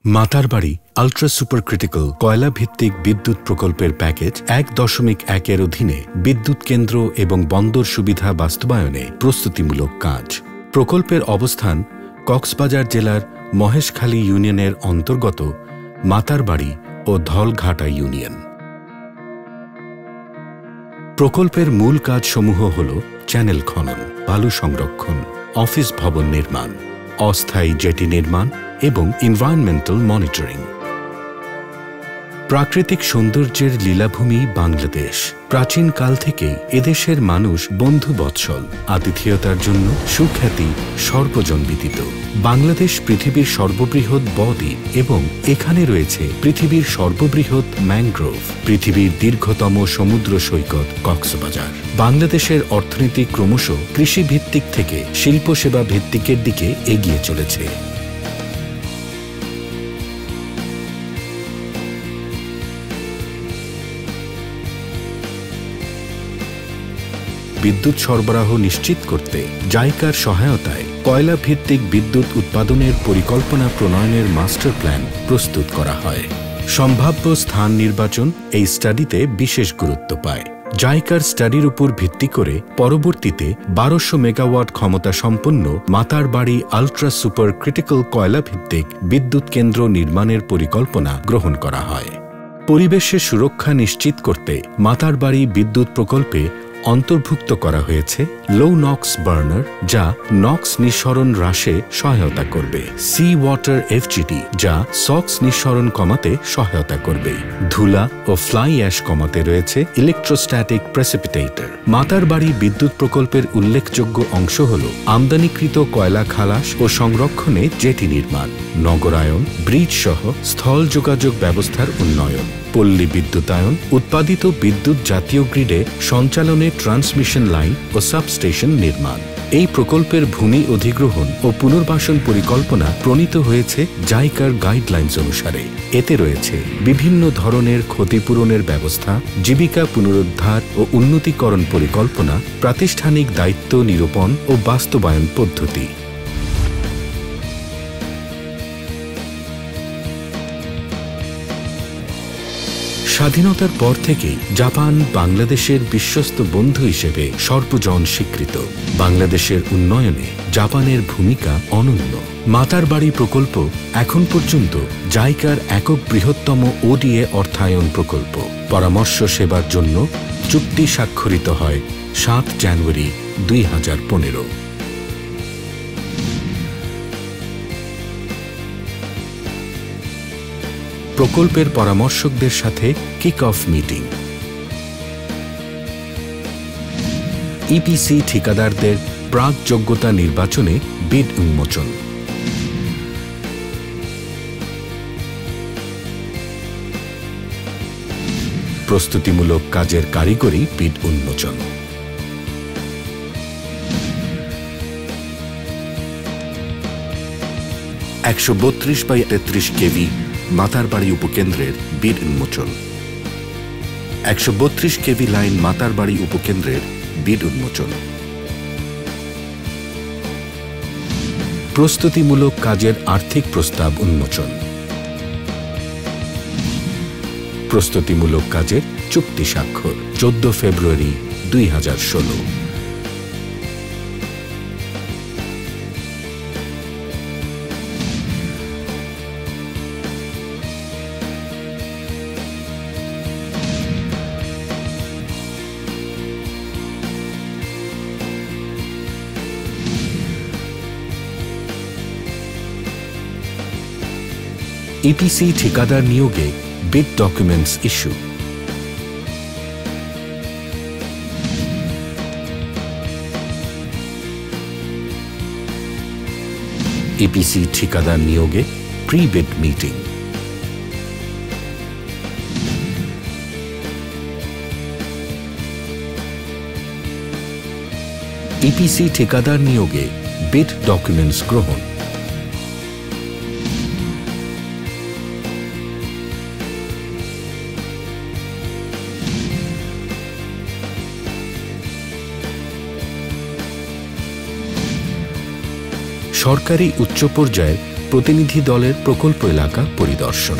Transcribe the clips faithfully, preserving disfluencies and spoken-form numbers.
Matarbari ultra super critical কয়লা ভিত্তিক বিদ্যুৎ প্রকল্পের প্যাকেজ এক দশমিক একের অধীনে বিদ্যুৎ কেন্দ্র এবং বন্দর সুবিধা বাস্তবায়নে প্রস্তুতিমূলক কাজ। প্রকল্পের অবস্থান কক্সবাজার জেলার মহেশখালী ইউনিয়নের অন্তর্গত মাতারবাড়ি ও ধলঘাটা ইউনিয়ন। প্রকল্পের মূল কাজসমূহ হল চ্যানেল খনন, বালু সংরক্ষণ, অফিস ভবন নির্মাণ, অস্থায়ী জেটি নির্মাণ এবং এনভায়রনমেন্টাল মনিটরিং। প্রাকৃতিক সৌন্দর্যের লীলাভূমি বাংলাদেশ। প্রাচীনকাল থেকেই এদেশের মানুষ বন্ধুবৎসল, আতিথেয়তার জন্য সুখ্যাতি সর্বজনবিদিত। বাংলাদেশ পৃথিবীর সর্ববৃহৎ বদ্বীপ এবং এখানে রয়েছে পৃথিবীর সর্ববৃহৎ ম্যানগ্রোভ, পৃথিবীর দীর্ঘতম সমুদ্র সৈকত কক্সবাজার। বাংলাদেশের অর্থনীতি ক্রমশ কৃষিভিত্তিক থেকে শিল্পসেবা ভিত্তিকের দিকে এগিয়ে চলেছে। বিদ্যুৎ সরবরাহ নিশ্চিত করতে জাইকার সহায়তায় কয়লা ভিত্তিক বিদ্যুৎ উৎপাদনের পরিকল্পনা প্রণয়নের মাস্টার প্ল্যান প্রস্তুত করা হয়। সম্ভাব্য স্থান নির্বাচন এই স্টাডিতে বিশেষ গুরুত্ব পায়। জাইকার স্টাডির উপর ভিত্তি করে পরবর্তীতে বারোশো মেগাওয়াট ক্ষমতা সম্পন্ন মাতারবাড়ি আল্ট্রা সুপার ক্রিটিক্যাল কয়লা ভিত্তিক বিদ্যুৎ কেন্দ্র নির্মাণের পরিকল্পনা গ্রহণ করা হয়। পরিবেশের সুরক্ষা নিশ্চিত করতে মাতারবাড়ি বিদ্যুৎ প্রকল্পে অন্তর্ভুক্ত করা হয়েছে লো নক্স বার্নার, যা নক্স নিঃসরণ হ্রাসে সহায়তা করবে, সি ওয়াটার এফজিডি, যা সক্স নিঃসরণ কমাতে সহায়তা করবে, ধুলা ও ফ্লাই অ্যাশ কমাতে রয়েছে ইলেকট্রোস্ট্যাটিক প্রেসিপিটেটর। মাতারবাড়ি বিদ্যুৎ প্রকল্পের উল্লেখযোগ্য অংশ হল আমদানিকৃত কয়লা খালাস ও সংরক্ষণে জেটি নির্মাণ, নগরায়ন, ব্রিজ সহ স্থল যোগাযোগ ব্যবস্থার উন্নয়ন, পল্লী বিদ্যুতায়ন, উৎপাদিত বিদ্যুৎ জাতীয় গ্রিডে সঞ্চালনে ট্রান্সমিশন লাইন ও সাবস্টেশন নির্মাণ। এই প্রকল্পের ভূমি অধিগ্রহণ ও পুনর্বাসন পরিকল্পনা প্রণীত হয়েছে জাইকার গাইডলাইন্স অনুসারে। এতে রয়েছে বিভিন্ন ধরনের ক্ষতিপূরণের ব্যবস্থা, জীবিকা পুনরুদ্ধার ও উন্নতিকরণ পরিকল্পনা, প্রাতিষ্ঠানিক দায়িত্ব নিরূপণ ও বাস্তবায়ন পদ্ধতি। স্বাধীনতার পর থেকেই জাপান বাংলাদেশের বিশ্বস্ত বন্ধু হিসেবে সর্বজন স্বীকৃত। বাংলাদেশের উন্নয়নে জাপানের ভূমিকা অনন্য। মাতারবাড়ি প্রকল্প এখন পর্যন্ত জাইকার একক বৃহত্তম ওডিএ অর্থায়ন প্রকল্প। পরামর্শ সেবার জন্য চুক্তি স্বাক্ষরিত হয় সাত জানুয়ারি দুই হাজার পনেরো। প্রকল্পের পরামর্শকদের সাথে কিক অফ মিটিং। ইপিসি ঠিকাদারদের প্রাক যোগ্যতা নির্বাচনে বিড উন্মোচন। প্রস্তুতিমূলক কাজের কারিগরি বিড উন্মোচন। একশো বত্রিশ বাই তেত্রিশ কেভি মাতারবাড়ি উপকেন্দ্রের বিড উন্মোচন। একশো বত্রিশ কেভি লাইন মাতারবাড়ি উপকেন্দ্রের বিড উন্মোচন। প্রস্তুতিমূলক কাজের আর্থিক প্রস্তাব উন্মোচন। প্রস্তুতিমূলক কাজের চুক্তি স্বাক্ষর চোদ্দ ফেব্রুয়ারি দুই হাজার ষোলো। ইপিসি ঠিকাদার নিয়োগে বিড ডকুমেন্টস ইস্যু। ইপিসি ঠিকাদার নিয়োগে প্রি বিড মিটিং। ইপিসি ঠিকাদার নিয়োগে বিড ডকুমেন্টস গ্রহণ। সরকারি উচ্চ পর্যায়ের প্রতিনিধি দলের প্রকল্প এলাকা পরিদর্শন।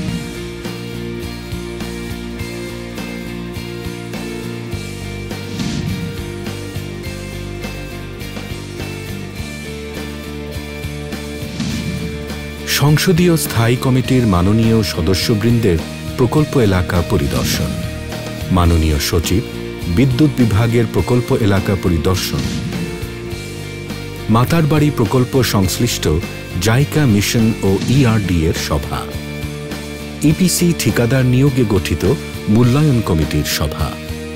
সংসদীয় স্থায়ী কমিটির মাননীয় সদস্যবৃন্দের প্রকল্প এলাকা পরিদর্শন। মাননীয় সচিব, বিদ্যুৎ বিভাগের প্রকল্প এলাকা পরিদর্শন। মাতারবাড়ি প্রকল্প সংশ্লিষ্ট জাইকা মিশন ও ইআরডি এর সভা। ইপিসি ঠিকাদার নিয়োগে গঠিত মূল্যায়ন কমিটির সভা।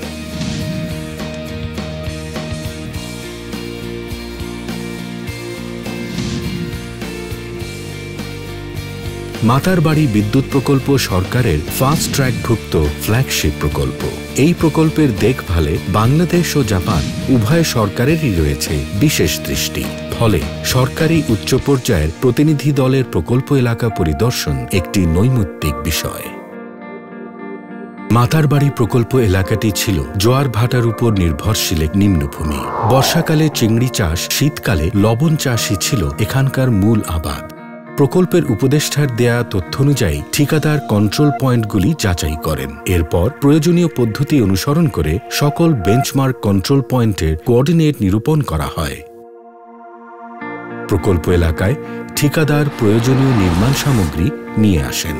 মাতারবাড়ি বিদ্যুৎ প্রকল্প সরকারের ফাস্ট ট্র্যাকভুক্ত ফ্ল্যাগশিপ প্রকল্প। এই প্রকল্পের দেখভালে বাংলাদেশ ও জাপান উভয় সরকারেরই রয়েছে বিশেষ দৃষ্টি। ফলে সরকারি উচ্চ পর্যায়ের প্রতিনিধি দলের প্রকল্প এলাকা পরিদর্শন একটি নৈমিত্তিক বিষয়। মাতারবাড়ি প্রকল্প এলাকাটি ছিল জোয়ার ভাটার উপর নির্ভরশীল এক নিম্নভূমি। বর্ষাকালে চিংড়ি চাষ, শীতকালে লবণ চাষই ছিল এখানকার মূল আবাদ। প্রকল্পের উপদেষ্টার দেয়া তথ্য অনুযায়ী ঠিকাদার কন্ট্রোল পয়েন্টগুলি যাচাই করেন। এরপর প্রয়োজনীয় পদ্ধতি অনুসরণ করে সকল বেঞ্চমার্ক কন্ট্রোল পয়েন্টের কোঅর্ডিনেট নিরূপণ করা হয়। প্রকল্প এলাকায় ঠিকাদার প্রয়োজনীয় নির্মাণ সামগ্রী নিয়ে আসেন।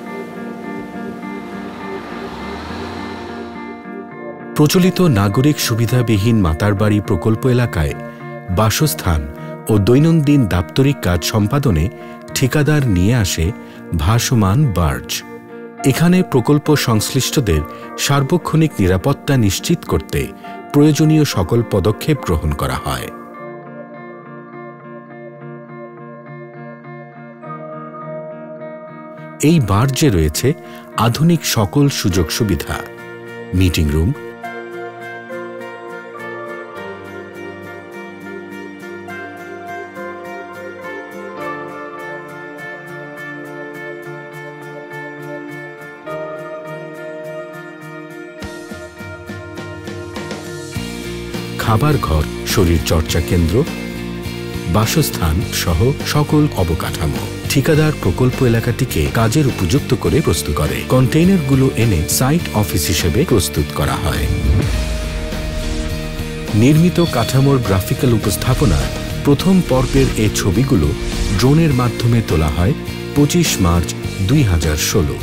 প্রচলিত নাগরিক সুবিধাবিহীন মাতারবাড়ি প্রকল্প এলাকায় বাসস্থান ও দৈনন্দিন দাপ্তরিক কাজ সম্পাদনে ঠিকাদার নিয়ে আসে ভাসমান বার্জ। এখানে প্রকল্প সংশ্লিষ্টদের সার্বক্ষণিক নিরাপত্তা নিশ্চিত করতে প্রয়োজনীয় সকল পদক্ষেপ গ্রহণ করা হয়। এই বার্জে রয়েছে আধুনিক সকল সুযোগ সুবিধা, মিটিং রুম, খাবার ঘর, শরীর চর্চা কেন্দ্র, বাসস্থান সহ সকল অবকাঠামো। ঠিকাদার প্রকল্প এলাকাটিকে কাজের উপযুক্ত করে প্রস্তুত করে কন্টেইনারগুলো এনে সাইট অফিস হিসেবে প্রস্তুত করা হয়। নির্মিত কাঠামোর গ্রাফিক্যাল উপস্থাপনা প্রথম পর্বের এ ছবিগুলো ড্রোনের মাধ্যমে তোলা হয় পঁচিশ মার্চ দুই হাজার ষোলো।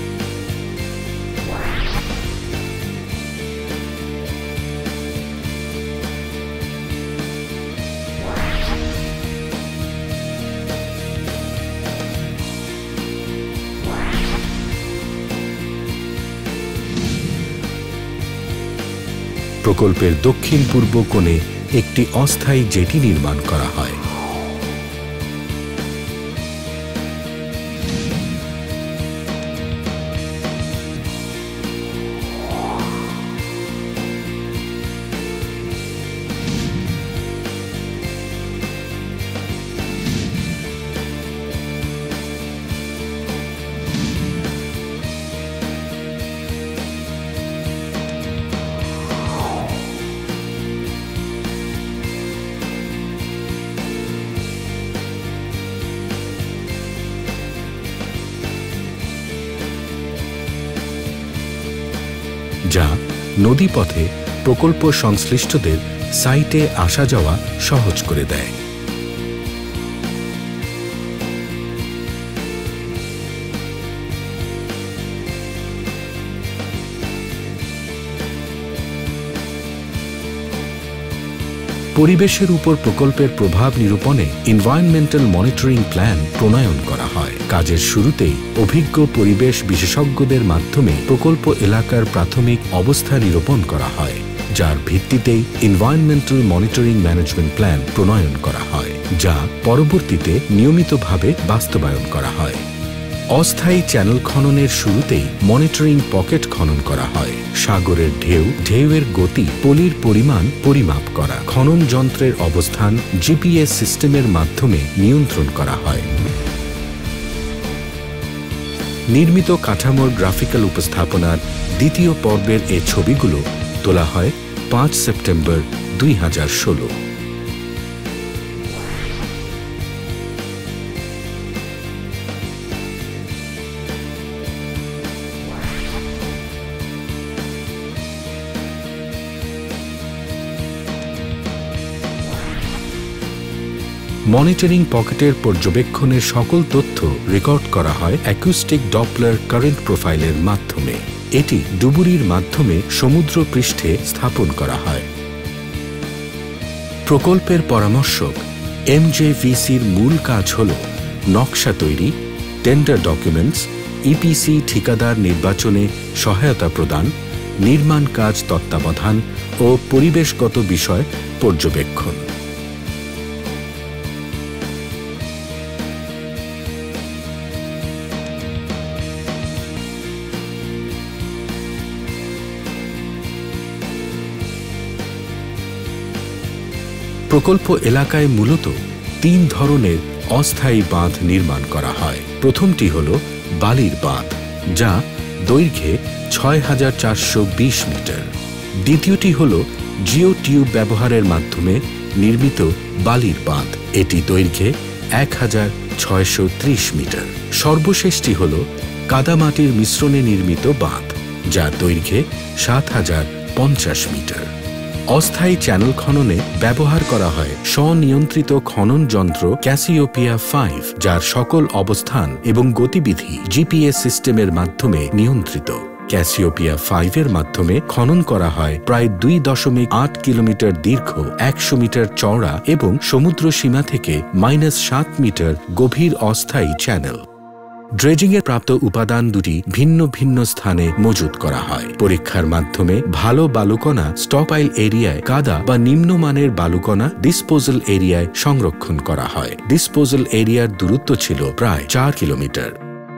প্রকল্পের দক্ষিণ পূর্ব কোণে একটি অস্থায়ী জেটি নির্মাণ করা হয়। যা নদীপথে প্রকল্প সংশ্লিষ্টদের সাইটে আসা যাওয়া সহজ করে দেয়। পরিবেশের উপর প্রকল্পের প্রভাব নিরূপণে এনভায়রনমেন্টাল মনিটরিং প্ল্যান প্রণয়ন করা হয়। কাজের শুরুতেই অভিজ্ঞ পরিবেশ বিশেষজ্ঞদের মাধ্যমে প্রকল্প এলাকার প্রাথমিক অবস্থা নিরূপণ করা হয়, যার ভিত্তিতেই এনভায়রনমেন্টাল মনিটরিং ম্যানেজমেন্ট প্ল্যান প্রণয়ন করা হয়, যা পরবর্তীতে নিয়মিতভাবে বাস্তবায়ন করা হয়। অস্থায়ী চ্যানেল খননের শুরুতেই মনিটরিং পকেট খনন করা হয়। সাগরের ঢেউ, ঢেউয়ের গতি, পলির পরিমাণ পরিমাপ করা, খনন যন্ত্রের অবস্থান জিপিএস সিস্টেমের মাধ্যমে নিয়ন্ত্রণ করা হয়। নির্মিত কাঠামোর গ্রাফিক্যাল উপস্থাপনার দ্বিতীয় পর্বের এ ছবিগুলো তোলা হয় পাঁচ সেপ্টেম্বর দুই হাজার ষোলো। মনিটরিং পকেটের পর্যবেক্ষণের সকল তথ্য রেকর্ড করা হয় অ্যাকুস্টিক ডপলার কারেন্ট প্রোফাইলের মাধ্যমে। এটি ডুবুরির মাধ্যমে সমুদ্র পৃষ্ঠে স্থাপন করা হয়। প্রকল্পের পরামর্শক এমজেভিসির মূল কাজ হল নকশা তৈরি, টেন্ডার ডকুমেন্টস, ইপিসি ঠিকাদার নির্বাচনে সহায়তা প্রদান, নির্মাণ কাজ তত্ত্বাবধান ও পরিবেশগত বিষয় পর্যবেক্ষণ। প্রকল্প এলাকায় মূলত তিন ধরনের অস্থায়ী বাঁধ নির্মাণ করা হয়। প্রথমটি হল বালির বাঁধ, যা দৈর্ঘ্যে ছয় হাজার চারশো বিশ মিটার। দ্বিতীয়টি হল জিও টিউব ব্যবহারের মাধ্যমে নির্মিত বালির বাঁধ, এটি দৈর্ঘ্যে এক হাজার ছয়শো ত্রিশ মিটার। সর্বশেষটি হল কাদামাটির মিশ্রণে নির্মিত বাঁধ, যার দৈর্ঘ্যে সাত হাজার পঞ্চাশ মিটার। অস্থায়ী চ্যানেল খননে ব্যবহার করা হয় স্বনিয়ন্ত্রিত খনন যন্ত্র ক্যাসিওপিয়া ফাইভ, যার সকল অবস্থান এবং গতিবিধি জিপিএস সিস্টেমের মাধ্যমে নিয়ন্ত্রিত। ক্যাসিওপিয়া ফাইভ এর মাধ্যমে খনন করা হয় প্রায় দুই দশমিক আট কিলোমিটার দীর্ঘ, একশো মিটার চওড়া এবং সমুদ্র সীমা থেকে মাইনাস সাত মিটার গভীর অস্থায়ী চ্যানেল। ড্রেজিংয়ের প্রাপ্ত উপাদান দুটি ভিন্ন ভিন্ন স্থানে মজুত করা হয়। পরীক্ষার মাধ্যমে ভালো বালুকণা স্টকপাইল এরিয়ায়, কাদা বা নিম্নমানের বালুকণা ডিসপোজাল এরিয়ায় সংরক্ষণ করা হয়। ডিসপোজাল এরিয়ার দূরত্ব ছিল প্রায় চার কিলোমিটার।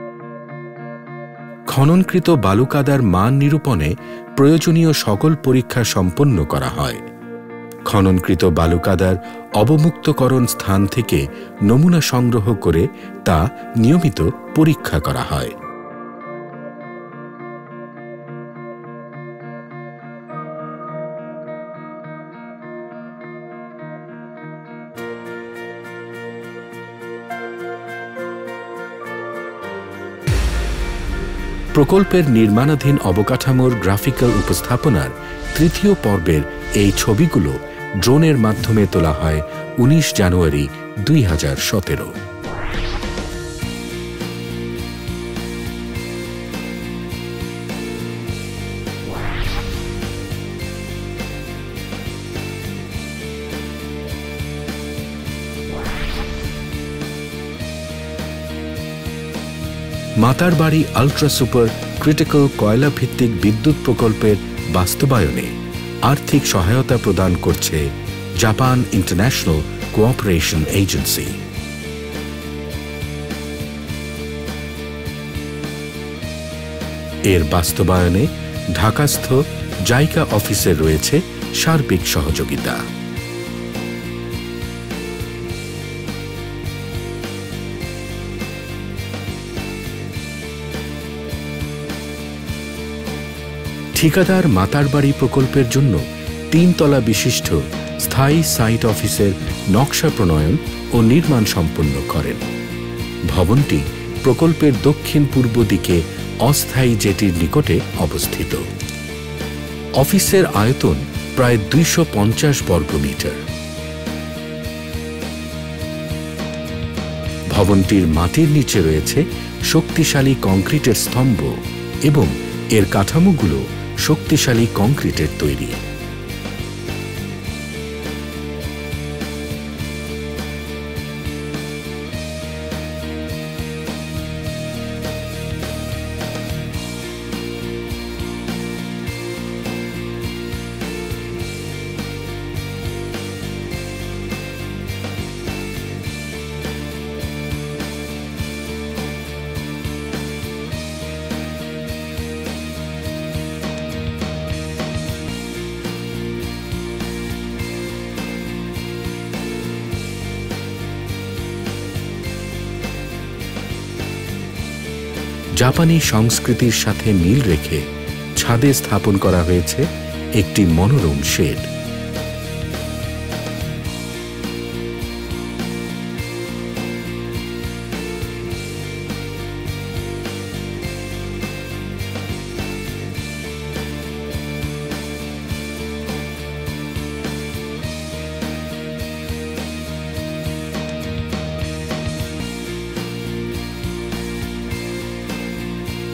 খননকৃত বালুকাদার মান নিরূপণে প্রয়োজনীয় সকল পরীক্ষা সম্পন্ন করা হয়। খননকৃত বালুকাদার অবমুক্তকরণ স্থান থেকে নমুনা সংগ্রহ করে তা নিয়মিত পরীক্ষা করা হয়। প্রকল্পের নির্মাণাধীন অবকাঠামোর গ্রাফিক্যাল উপস্থাপনার তৃতীয় পর্বের এই ছবিগুলো ড্রোনের মাধ্যমে তোলা হয় উনিশ জানুয়ারি দুই হাজার সতেরো। মাতারবাড়ি আল্ট্রা সুপার ক্রিটিক্যাল কয়লা ভিত্তিক বিদ্যুৎ প্রকল্পের বাস্তবায়নে আর্থিক সহায়তা প্রদান করছে জাপান ইন্টারন্যাশনাল কোঅপারেশন এজেন্সি। এর বাস্তবায়নে ঢাকাস্থ জাইকা অফিসের রয়েছে সার্বিক সহযোগিতা। ঠিকাদার মাতারবাড়ি প্রকল্পের জন্য তিনতলা বিশিষ্ট স্থায়ী সাইট অফিসের নকশা প্রণয়ন ও নির্মাণ সম্পন্ন করেন। ভবনটি প্রকল্পের দক্ষিণ পূর্ব দিকে অস্থায়ী জেটির নিকটে অবস্থিত। অফিসের আয়তন প্রায় দুইশো পঞ্চাশ বর্গমিটার। ভবনটির মাটির নিচে রয়েছে শক্তিশালী কংক্রিটের স্তম্ভ এবং এর কাঠামোগুলো শক্তিশালী কংক্রিটের তৈরি। জাপানি সংস্কৃতির সাথে মিল রেখে ছাদে স্থাপন করা হয়েছে একটি মনোরম shed.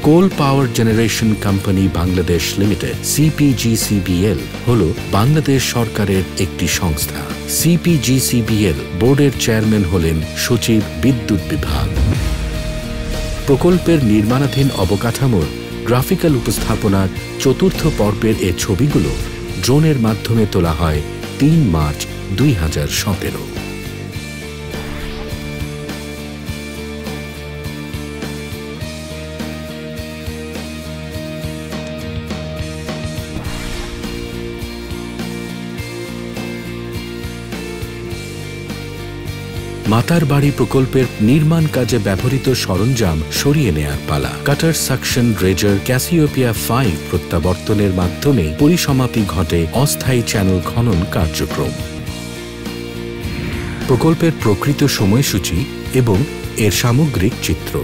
Coal power generation company Bangladesh limited CPGCBL হল বাংলাদেশ সরকারের একটি সংস্থা। সিপিজিসিবিএল বোর্ডের চেয়ারম্যান হলেন সচিব, বিদ্যুৎ বিভাগ। প্রকল্পের নির্মাণাধীন অবকাঠামোর গ্রাফিক্যাল উপস্থাপনার চতুর্থ পর্বের এ ছবিগুলো ড্রোনের মাধ্যমে তোলা হয় তিন মার্চ দুই হাজার সতেরো। মাতার বাড়ি প্রকল্পের নির্মাণ কাজে ব্যবহৃত সরঞ্জাম সরিয়ে নেয়ার পালা। Cutter, suction, dredger, Cassiopeia five প্রত্যাবর্তনের মাধ্যমে পরিসমাপ্তি ঘটে অস্থায়ী চ্যানেল খনন কার্যক্রম। প্রকল্পের প্রকৃত সময়সূচি এবং এর সামগ্রিক চিত্র।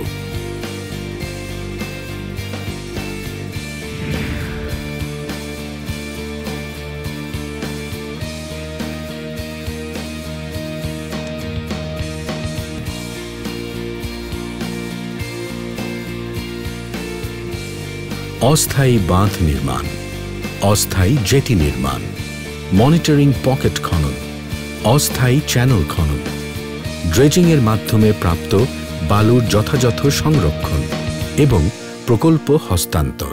অস্থায়ী বাঁধ নির্মাণ, অস্থায়ী জেটি নির্মাণ, মনিটরিং পকেট খনন, অস্থায়ী চ্যানেল খনন, ড্রেজিংয়ের মাধ্যমে প্রাপ্ত বালুর যথাযথ সংরক্ষণ এবং প্রকল্প হস্তান্তর।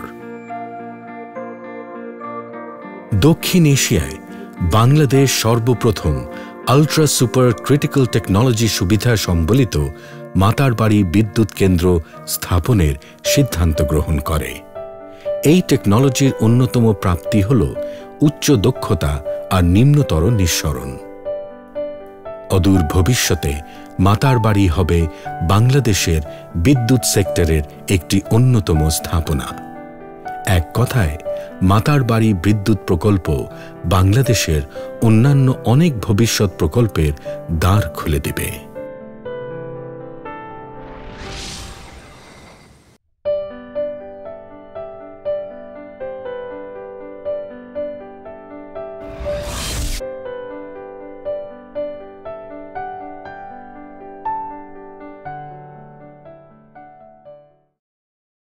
দক্ষিণ এশিয়ায় বাংলাদেশ সর্বপ্রথম আলট্রা সুপার ক্রিটিক্যাল টেকনোলজি সুবিধা সম্বলিত মাতার বাড়ি বিদ্যুৎ কেন্দ্র স্থাপনের সিদ্ধান্ত গ্রহণ করে। এই টেকনোলজির অন্যতম প্রাপ্তি হল উচ্চ দক্ষতা আর নিম্নতর নিঃসরণ। অদূর ভবিষ্যতে মাতার বাড়ি হবে বাংলাদেশের বিদ্যুৎ সেক্টরের একটি অন্যতম স্থাপনা। এক কথায়, মাতার বাড়ি বিদ্যুৎ প্রকল্প বাংলাদেশের অন্যান্য অনেক ভবিষ্যৎ প্রকল্পের দ্বার খুলে দেবে।